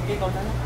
Ikaw na lang.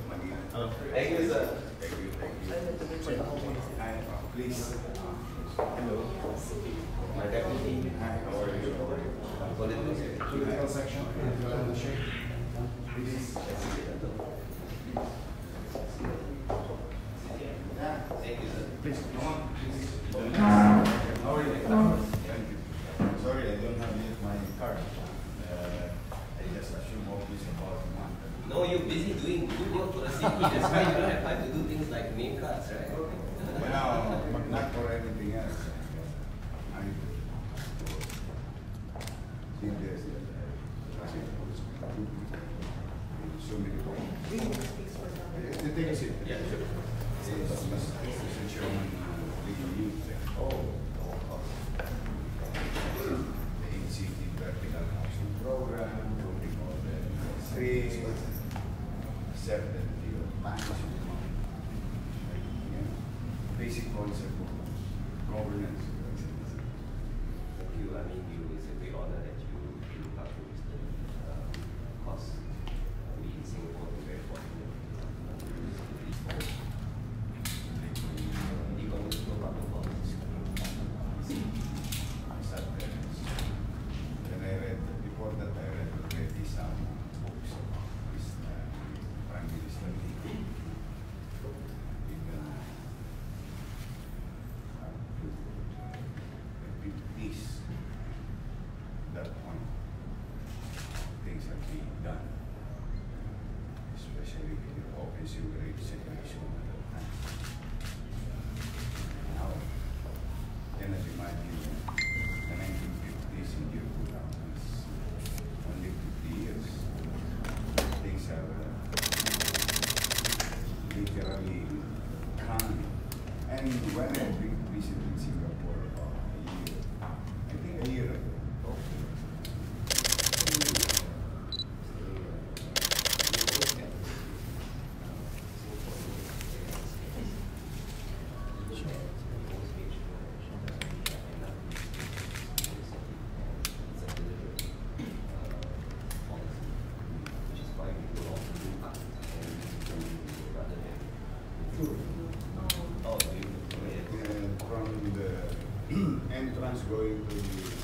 Thank you, sir. Thank you. Hi, please. Hello. My deputy. Hi, how are you? Political section. Please. Thank you, sir. Please, come on. Please. How are you? Thank you. Sorry, I don't have yet my card. I just assume all this about a month. No, you're busy doing good work for the city. That's why you don't have time to do things like name cards, right? Well, but not for anything else. I think there's so many problems. Take a seat. Yeah, sure. Mr. Chairman, legal youth. Oh. The ACT vertical housing program, putting all the streets, certainty of management, basic concept of governance. Thank you. I mean, it's a great honor that you look up to Mr. Because we in Singapore are very fortunate. The economic public policy. When I read, before that I read already some books about this Prime Minister Lee. Peace. That point, things have been done, especially in the open sewerage situation at that time. Now, can I imagine the 1950s in year 2000s, only 50 years, things have literally gone. And when I visited Singapore about I think a year ago. From the entrance going to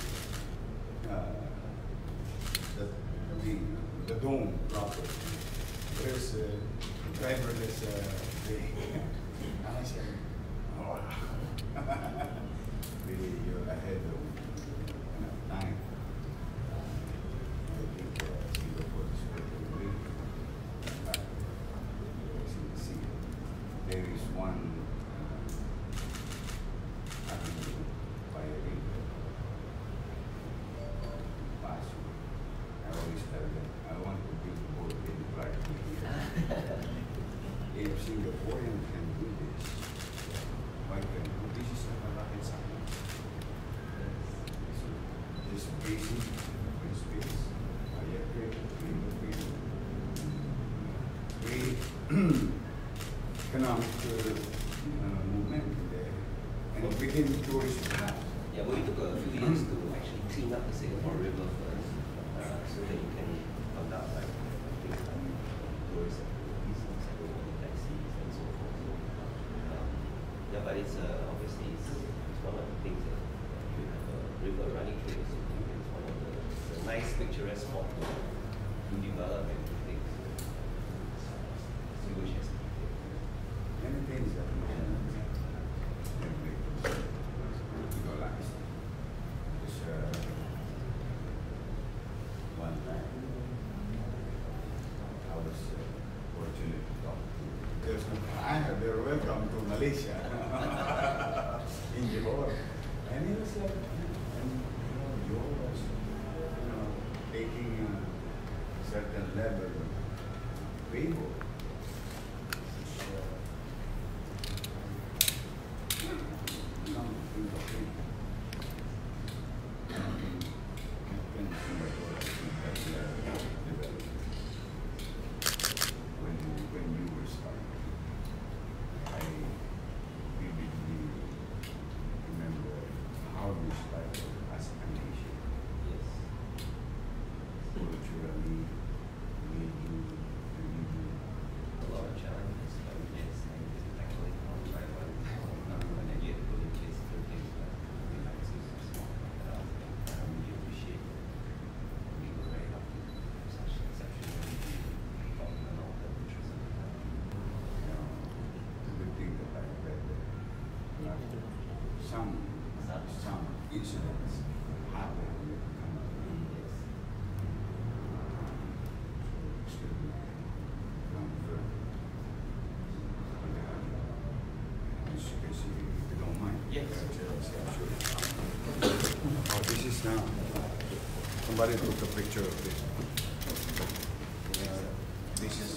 the dome proper, there's a driverless way. And I said, oh, really, you're ahead of time. I think Singapore is very great. There is one avenue by a river. I always tell them, I want to build a boat in Clark. If Singaporean can do this, why can't we? This is not a rocket science. This basic open space, economic movement there, and begin tourist trap. Yeah, but it took a few years to actually clean up the Singapore River first, so that you can conduct like things like tourist activities, taxis, and so forth. So, yeah, but it's obviously it's one of the things that you have a river running through the city. It's one of the nice picturesque spot to develop and do things. Sewage has to be there. Many things that we can legalize. One time, I was fortunate to talk to they're welcome to Malaysia in Johor. And he was like, Johor was, taking a certain level of favor. When you were starting, I vividly Oh, this is now. Somebody took a picture of this. This is.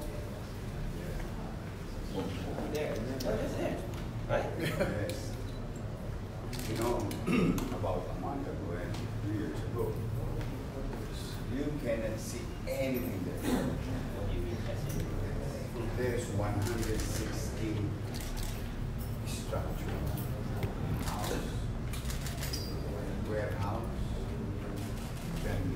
There. That's it. Right? Yes. You know, about a month ago and 2 years ago, you cannot see anything there. There's 116 structure, house, warehouse, then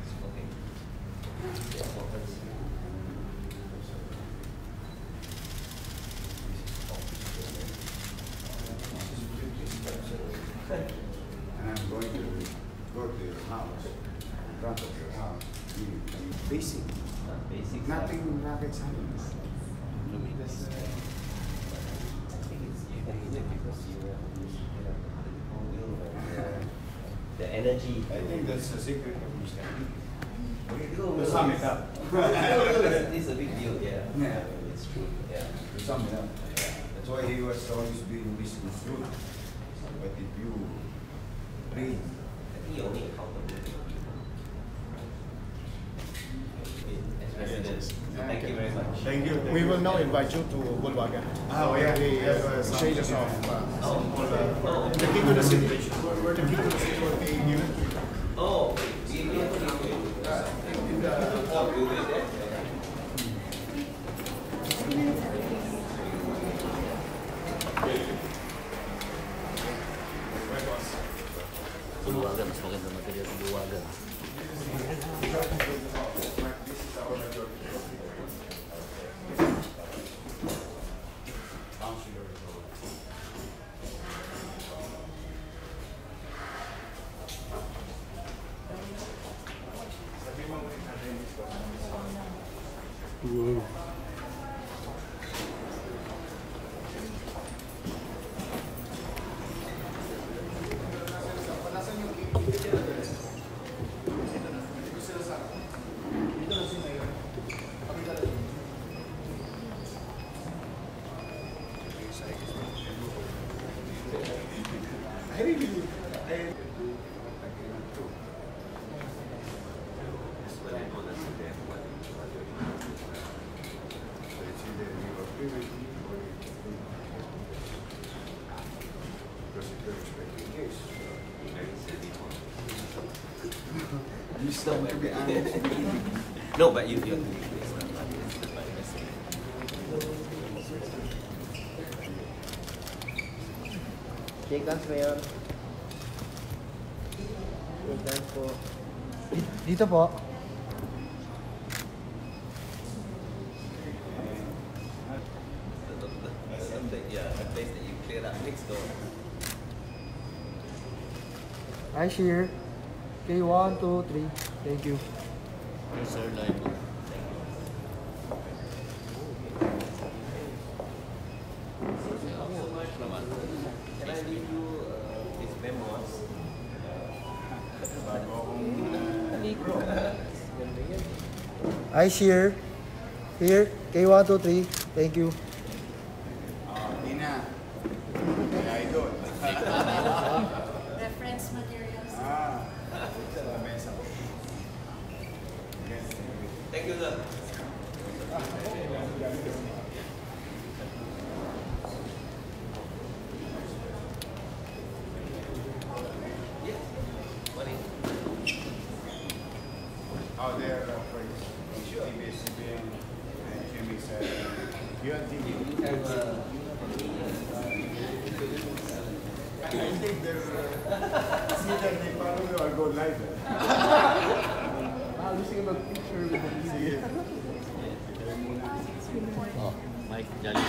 and I'm going to go to your house, in front of your house, basic, Basic. nothing rocket science. The energy. I think that's the secret of Mr. No, To sum it up. It's a big deal, yeah. Yeah. It's true, yeah. To sum it up. That's why he was always doing business good. But if you read, I think you only accountable to people. As residents. So thank you very much. thank you. We will now invite you to Volkswagen. Oh, yeah. We have Some- changes of Oh, the key to the city. We're the key to the city will be given to you. oh, we have to do it. In the Oh, do this, yeah? Bulwagan, mas maganda material sa Bulwagan. You still may be honest. No, but you. Shake hands, Mayor. Shake hands po. Dito po. Yeah, the place that you cleared up next door. Hi, Sheer. Okay, 1, 2, 3. Thank you. Yes, sir, like. Can I leave you his memoirs? Hi, Sheer. Here. Okay, 1, 2, 3. Thank you. Tina. Yeah, I do. Reference materials. Sa lamesa. Thank you, sir. Yes. Morning. Oh, they're friends. TBS, and Jimmy said, you are TV. You have I think they're, see that they follow you or go live. I'm just gonna picture with the See it. Oh, Mike, Jolly.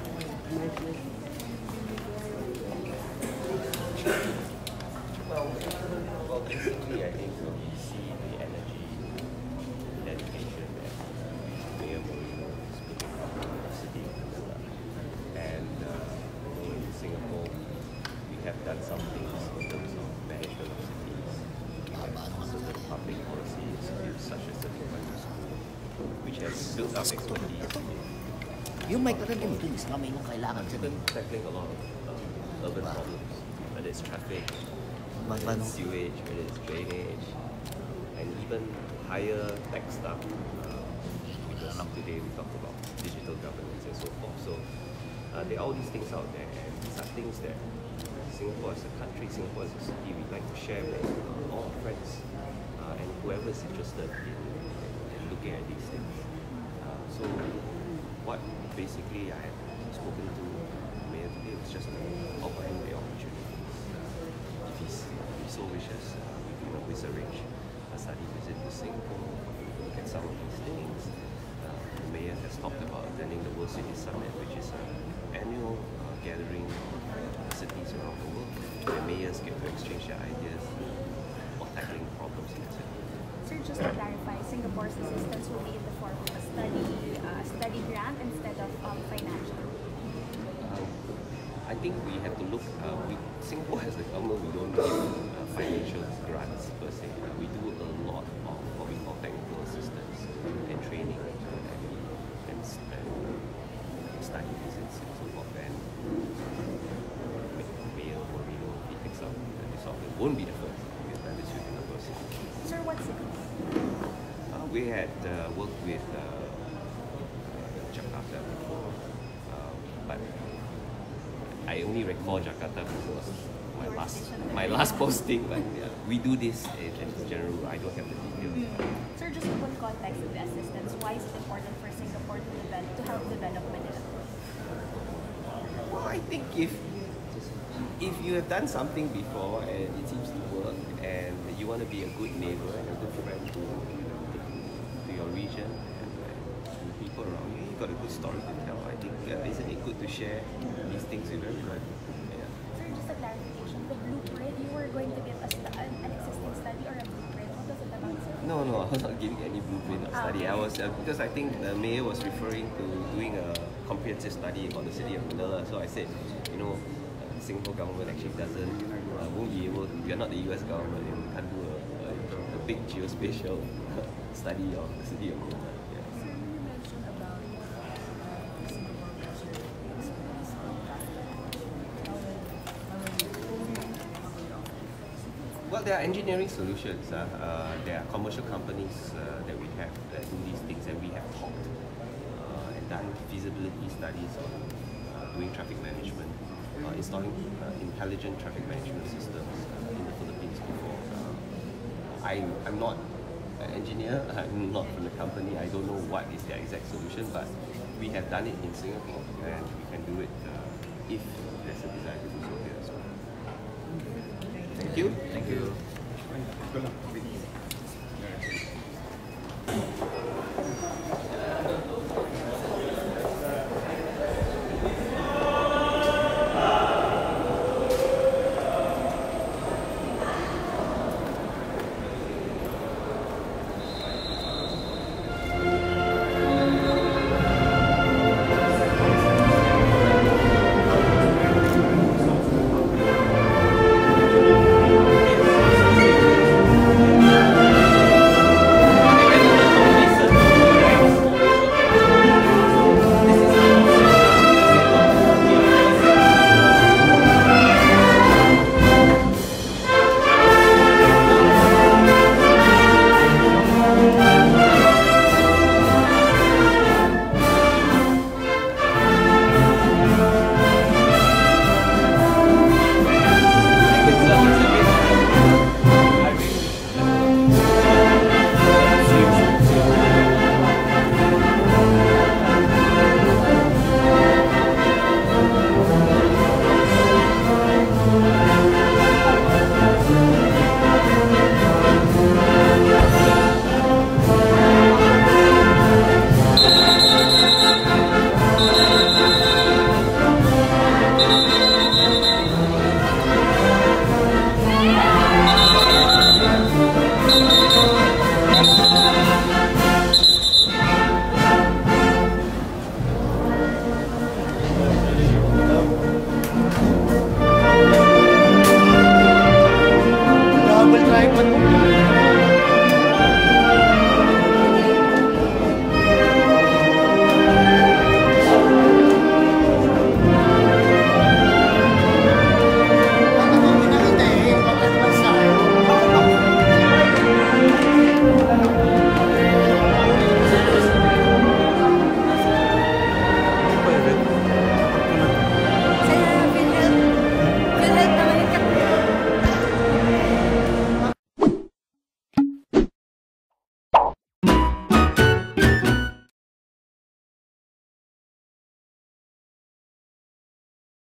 well, basically, I think we see the energy, dedication that Mayor Moreno is putting out in the city of Manila. And in Singapore, we have done some things in terms of management of cities. And also the public policy institutes such as the Department School, which has built up expertise in Yung may kaganda ito, is nga may nung kailangan sa Even tackling a lot of urban problems, whether it's traffic, whether Paano? it's sewage, whether it's drainage, and even higher tech stuff. Because today we talked about digital governance and so forth. So there are all these things out there, and these are things that Singapore as a country, Singapore as a city, we'd like to share with all our friends and whoever is interested in looking at these things. So what basically I had spoken to the mayor today was just to offer him the opportunity. If he so wishes, we can always arrange a study visit to Singapore, look at some of these things. The mayor has talked about attending the World City Summit, which is an annual gathering of cities around the world where mayors get to exchange their ideas for tackling problems in the city. Sir, just to clarify, Singapore's assistance will be in the form of a study grant instead of financial. I think we have to look. Singapore as a government, we don't give financial grants per se. We do a lot of what we call technical assistance and training and study visits and so forth. And Mayor Moreno, he picks up this off. It won't be the first. We have done this with university. Sir, what city? We had worked with Jakarta before, but I only recall Jakarta because it was my last posting. But yeah, we do this in general. I don't have the details. Sir, just to put context of the assistance, why is it important for Singapore to help develop Manila? Well, I think if you have done something before and it seems to work, and you want to be a good neighbor and a good friend to your region and the people around you, you've got a good story to tell. I think isn't it good to share these things with everyone? Yeah. Sir, just a clarification. The blueprint, you were going to give us an existing study or a blueprint. What was it about, sir? No, I was not giving any blueprint of study. I was because I think the mayor was referring to doing a comprehensive study about the city of Manila. So I said, the Singapore government actually won't be able. We are not the U.S. government, and we can't do a big geospatial study of the city of Manila. Yeah. Sir, you mentioned about Singapore measure expertise on Well, there are engineering solutions. There are commercial companies that we have that do these things, and we have talked and done feasibility studies on doing traffic management, installing intelligent traffic management systems in the Philippines before. I'm not an engineer, I'm not from the company, I don't know what is their exact solution, but we have done it in Singapore, and we can do it if there's a desire to do so here as well. Thank you. Thank you. Ito lang.